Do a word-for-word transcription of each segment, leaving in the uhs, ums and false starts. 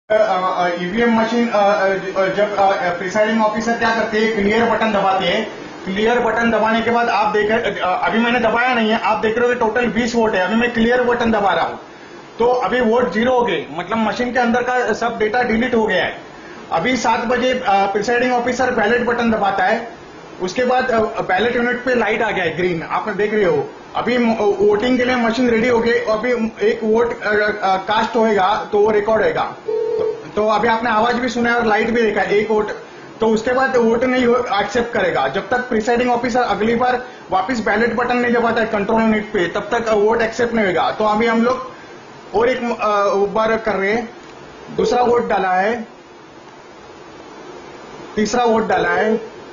EVM machine जब presiding officer क्या करते हैं, क्लियर बटन दबाते हैं। क्लियर बटन दबाने के बाद आप देख अभी मैंने दबाया नहीं है, आप देख रहे हो कि टोटल बीस वोट है। अभी मैं क्लियर बटन दबा रहा हूं तो अभी वोट जीरो हो गए, मतलब मशीन के अंदर का सब डेटा डिलीट हो गया है। अभी सात बजे प्रिसाइडिंग ऑफिसर बैलेट बटन दबाता है, उसके बाद बैलेट यूनिट पे लाइट आ गया है ग्रीन, आप देख रहे हो। अभी वोटिंग के लिए मशीन रेडी हो गई। अभी एक वोट कास्ट होएगा तो वो रिकॉर्ड होएगा। तो, तो अभी आपने आवाज भी सुना है और लाइट भी देखा, एक वोट। तो उसके बाद वोट नहीं एक्सेप्ट करेगा जब तक प्रिसाइडिंग ऑफिसर अगली बार वापस बैलेट बटन नहीं दबाता है कंट्रोल यूनिट पे, तब तक वोट एक्सेप्ट नहीं होगा। तो अभी हम लोग और एक बार कर रहे हैं। दूसरा वोट डाला है, तीसरा वोट डाला है,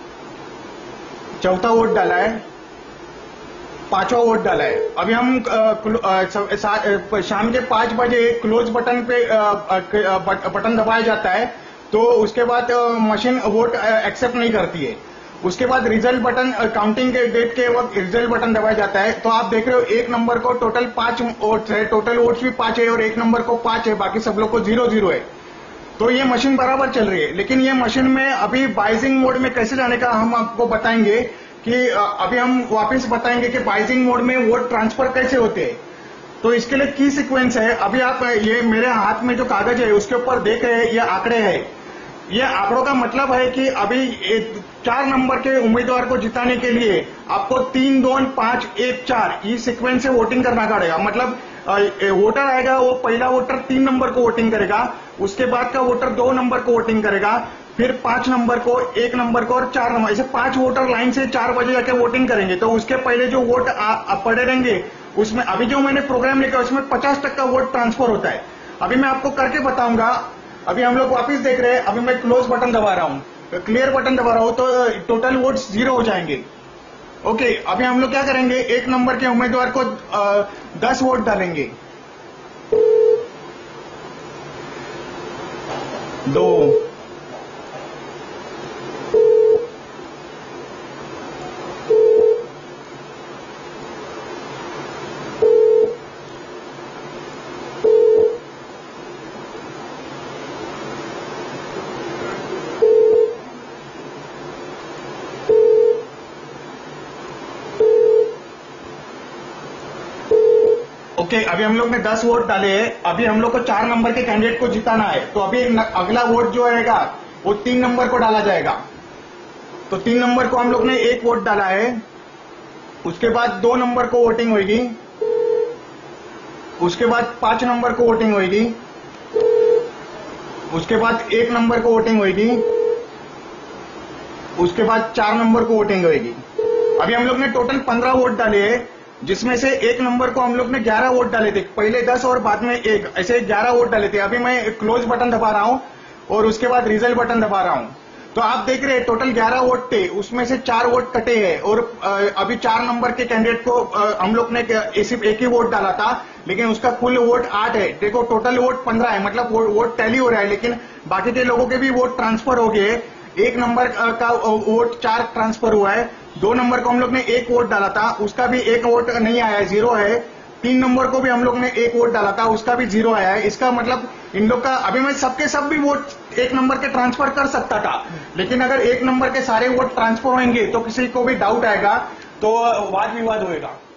चौथा वोट डाला है, पांचवा वोट डाला है। अभी हम शाम के पांच बजे क्लोज बटन पे बटन दबाया जाता है, तो उसके बाद मशीन वोट एक्सेप्ट नहीं करती है। उसके बाद रिजल्ट बटन, काउंटिंग के डेट के वक्त रिजल्ट बटन दबाया जाता है। तो आप देख रहे हो एक नंबर को टोटल पांच वोट्स है, टोटल वोट्स भी पांच है और एक नंबर को पांच है, बाकी सब लोग को जीरो जीरो है। तो ये मशीन बराबर चल रही है। लेकिन ये मशीन में अभी बाइजिंग मोड में कैसे जाने का हम आपको बताएंगे कि अभी हम वापस बताएंगे कि बाइजिंग मोड में वोट ट्रांसफर कैसे होते हैं। तो इसके लिए की सीक्वेंस है। अभी आप ये मेरे हाथ में जो कागज है उसके ऊपर देख रहे हैं, ये आंकड़े हैं। ये आंकड़ों का मतलब है कि अभी चार नंबर के उम्मीदवार को जिताने के लिए आपको तीन दो पांच एक चार इस सीक्वेंस से वोटिंग करना पड़ेगा। मतलब वोटर आएगा, वो पहला वोटर तीन नंबर को वोटिंग करेगा, उसके बाद का वोटर दो नंबर को वोटिंग करेगा, फिर पांच नंबर को, एक नंबर को और चार नंबर, ऐसे पांच वोटर लाइन से चार बजे जाके वोटिंग करेंगे। तो उसके पहले जो वोट पड़े रहेंगे उसमें अभी जो मैंने प्रोग्राम लिखा उसमें पचास टक्का वोट ट्रांसफर होता है। अभी मैं आपको करके बताऊंगा। अभी हम लोग वापिस देख रहे हैं। अभी मैं क्लोज बटन दबा रहा हूं, क्लियर बटन दबा रहा हूं, तो टोटल वोट्स जीरो हो जाएंगे। ओके, अभी हम लोग क्या करेंगे, एक नंबर के उम्मीदवार को आ, दस वोट डालेंगे। दो, ओके okay, अभी हम लोग ने दस वोट डाले हैं। अभी हम लोग को चार नंबर के कैंडिडेट को जिताना है। तो अभी अगला वोट जो रहेगा वो तीन नंबर को डाला जाएगा। तो तीन नंबर को हम लोग ने एक वोट डाला है। उसके बाद दो नंबर को वोटिंग होगी, उसके बाद पांच नंबर को वोटिंग होगी, उसके बाद एक नंबर को वोटिंग होगी, उसके बाद चार नंबर को वोटिंग होगी। अभी हम लोग ने टोटल पंद्रह वोट डाले हैं, जिसमें से एक नंबर को हम लोग ने ग्यारह वोट डाले थे, पहले दस और बाद में एक, ऐसे ग्यारह वोट डाले थे। अभी मैं क्लोज बटन दबा रहा हूं और उसके बाद रिजल्ट बटन दबा रहा हूं। तो आप देख रहे हैं टोटल ग्यारह वोट थे, उसमें से चार वोट कटे हैं और अभी चार नंबर के कैंडिडेट को हम लोग ने सिर्फ एक ही वोट डाला था, लेकिन उसका कुल वोट आठ है। देखो टोटल वोट पंद्रह है, मतलब वोट टैली हो रहा है, लेकिन बाकी के लोगों के भी वोट ट्रांसफर हो गए। एक नंबर का वोट चार ट्रांसफर हुआ है। दो नंबर को हम लोग ने एक वोट डाला था, उसका भी एक वोट नहीं आया है, जीरो है। तीन नंबर को भी हम लोग ने एक वोट डाला था, उसका भी जीरो आया है। इसका मतलब इन लोग का, अभी मैं सबके सब भी वोट एक नंबर के ट्रांसफर कर सकता था, लेकिन अगर एक नंबर के सारे वोट ट्रांसफर होंगे तो किसी को भी डाउट आएगा, तो वाद विवाद होएगा।